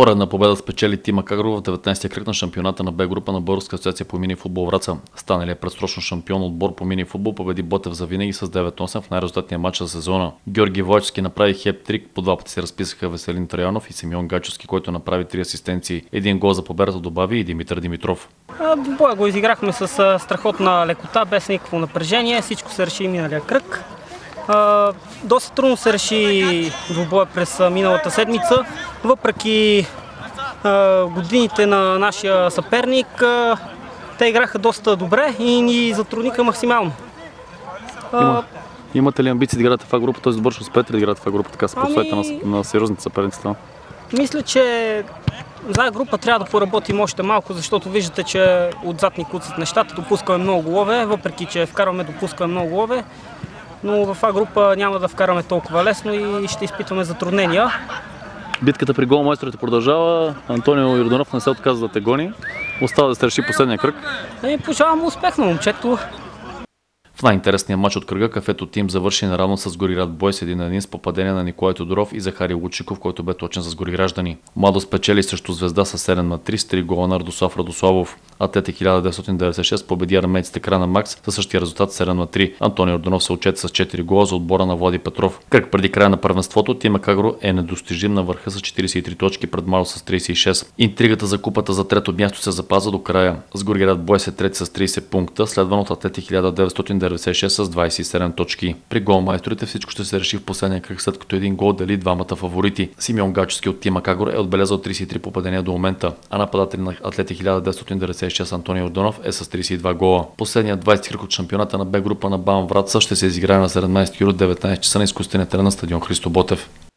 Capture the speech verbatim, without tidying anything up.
Поредна победа спечели Тима Кагро в деветнайсети кръг на шампионата на Б група на Българска асоциация по мини футбол Враца. Станалият предсрочно шампион отбор по мини футбол победи Ботев за винаги с девет осем в най-резултатния матч за сезона. Георги Войчески направи хеп-трик, по два пъти се разписаха Веселин Траянов и Симеон Гачовски, който направи три асистенции. Един гол за победата добави и Димитър Димитров. Боя го изиграхме с страхотна лекота, без никакво напрежение. Всичко се реши миналия кръг. Uh, доста трудно се реши двубоя през миналата седмица, въпреки uh, годините на нашия съперник, uh, те играха доста добре и ни затрудниха максимално. Uh, Има, имате ли амбиции да играте в А-група, т.е. добър ще успеете да играте в А-група, така се посветите ами... на, на сериозните съперници? Мисля, че за А-група трябва да поработим още малко, защото виждате, че отзад ни куцат нещата, допускаме много голове, въпреки че вкарваме допускаме много голове. Но в А-група няма да вкараме толкова лесно и ще изпитваме затруднения. Битката при голмайсторите продължава. Антонио Йорданов не се отказва да те гони. Остава да се реши последния кръг. И пожелавам успех на момчето. В най-интересния матч от кръга Кафето Тим завърши наравно с Гориград Бойс един на един с попадение на Николай Тодоров и Захари Лучиков, който бе точен с гориграждани. Младост спечели срещу Звезда с седем на три с три гола на Радослав Радославов. Атлети хиляда деветстотин деветдесет и шест победи армейците Крана Макс със същия резултат седем на три. Антонио Йорданов се отчете с четири гола за отбора на Влади Петров. Кръг преди края на първенството Тима Кагро е недостижим на върха с четиридесет и три точки пред Маро с тридесет и шест. Интригата за купата за трето място се запаза до края. С Гориград Бойс е трети с тридесет пункта, следван от Атлети хиляда деветстотин деветдесет и шест с двадесет и седем точки. При голмайсторите всичко ще се реши в последния кръг, след като един гол дели двамата фаворити. Симеон Гачовски от Тима Кагро е отбелязал тридесет и три попадения до момента, а нападател на Атлети хиляда деветстотин деветдесет и шест Антонио Йорданов е с тридесет и два гола. Последният двадесети кръг от шампионата на Б група на БАМ Враца ще се изиграе на седемнадесети юли деветнадесет часа на изкуствения терен на стадион Христо Ботев.